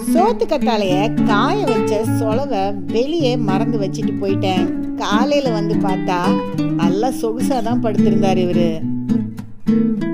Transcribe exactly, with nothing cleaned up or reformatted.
சோத்து கத்தாழைய காய வச்ச சொலவை வெளியே மறந்து வச்சுட்டு போயிட்டேன். காலையில வந்து பார்த்தா நல்லா சொகுசாதான் படுத்திருந்தாரு இவரு.